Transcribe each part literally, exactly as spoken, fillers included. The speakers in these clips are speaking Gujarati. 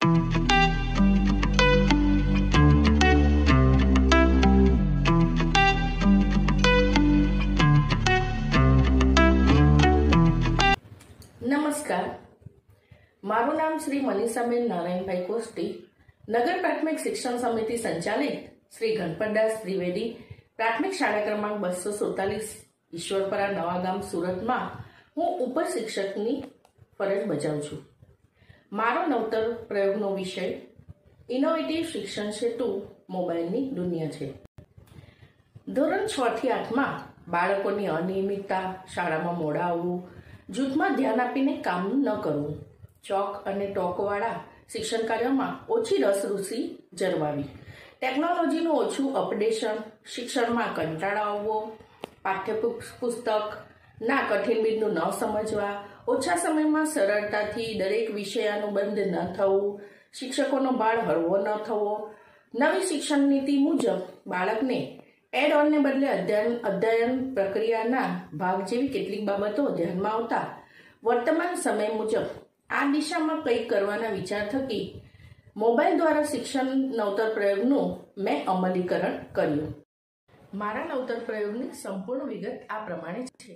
નમસ્કાર, મારું નામ શ્રી મનીષાબેન નારાયણભાઈ કોષ્ટી, નગર પ્રાથમિક શિક્ષણ સમિતિ સંચાલિત શ્રી ગણપતદાસ ત્રિવેદી પ્રાથમિક શાળા ક્રમાંક બસો સુડતાલીસ ઈશ્વરપરા નવાગામ સુરતમાં હું ઉપર શિક્ષકની ફરજ બજાવું છું. મારો નવતર પ્રયોગનો વિષય ઇનોવેટિવ શિક્ષણ સેતુ મોબાઈલની દુનિયા છે. ધોરણ છ થી આઠમાં બાળકોની અનિયમિતતા, શાળામાં મોડા આવવું, જૂથમાં ધ્યાન આપીને કામ ન કરવું, ચોક અને ટોકવાળા શિક્ષણ કાર્યમાં ઓછી રસરૂચિ જરવાવી, ટેકનોલોજીનું ઓછું અપડેશન, શિક્ષણમાં કંટાળો આવવો, પાઠ્યપુસ્તકના કઠિન બિંદુ ન સમજવા, ઓછા સમયમાં સરળતાથી દરેક વિષયાનુબંધ ન થવું, શિક્ષકોનો ભાર હળવો ન થવો, નવી શિક્ષણ નીતિ મુજબ બાળકને એડ ઓનને બદલે અધ્યયન અધ્યયન પ્રક્રિયાના ભાગ જેવી કેટલીક બાબતો ધ્યાનમાં આવતા વર્તમાન સમય મુજબ આ દિશામાં કંઈક કરવાના વિચાર થકી મોબાઈલ દ્વારા શિક્ષણ નવતર પ્રયોગનું મેં અમલીકરણ કર્યું. મારા નવતર પ્રયોગની સંપૂર્ણ વિગત આ પ્રમાણે છે.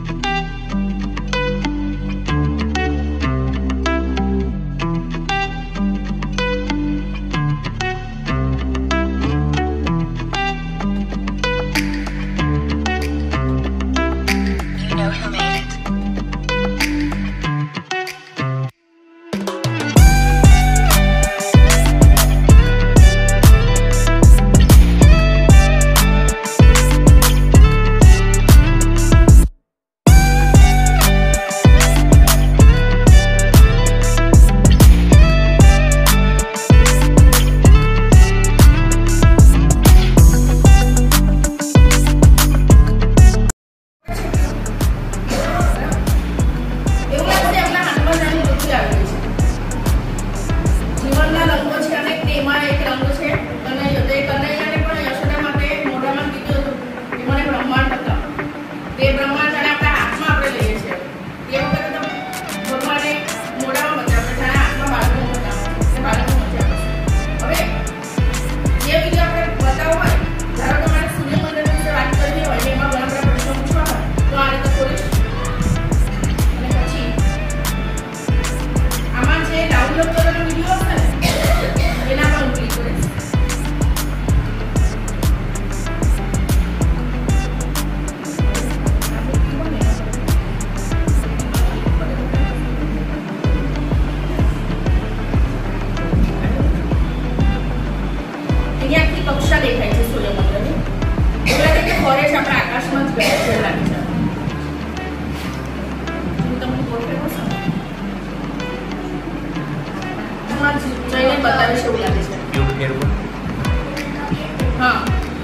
હા,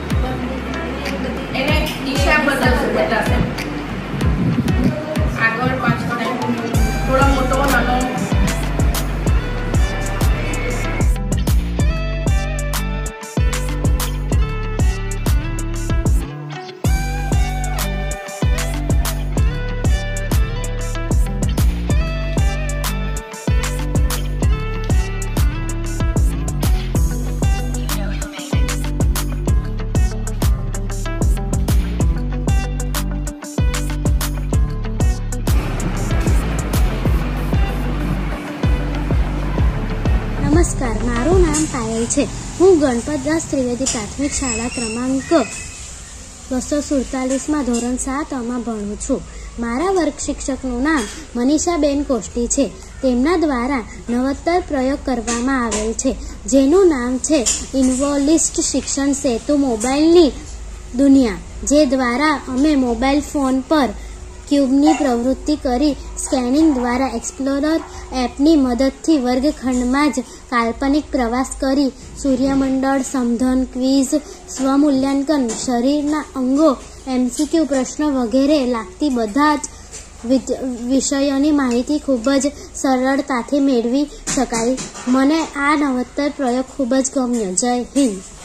એને દિશા બદલાશે. આગળ પાછળ થોડો મોટો નાનો નમસ્કાર, મારું નામ પાયલ છે. હું ગણપતદાસ ત્રિવેદી પ્રાથમિક શાળા ક્રમાંક બસો સુડતાલીસમાં ધોરણ સાતમાં ભણું છું. મારા વર્ગ શિક્ષકનું નામ મનીષાબેન કોષ્ટી છે. તેમના દ્વારા નવતર પ્રયોગ કરવામાં આવેલ છે, જેનું નામ છે ઇન્વોલિસ્ટ શિક્ષણ સેતુ મોબાઈલની દુનિયા, જે દ્વારા અમે મોબાઈલ ફોન પર ક્યુબની પ્રવૃત્તિ કરી સ્કેનિંગ દ્વારા એક્સપ્લોરર એપની મદદથી વર્ગખંડમાં જ કાલ્પનિક પ્રવાસ કરી સૂર્યમંડળ, સમધન, ક્વિઝ, સ્વમૂલ્યાંકન, શરીરના અંગો, એમસીક્યુ પ્રશ્નો વગેરે લાગતી બધા જ વિષયોની માહિતી ખૂબ જ સરળતાથી મેળવી શકાય. મને આ નવતર પ્રયોગ ખૂબ જ ગમ્યો. જય હિન્દ.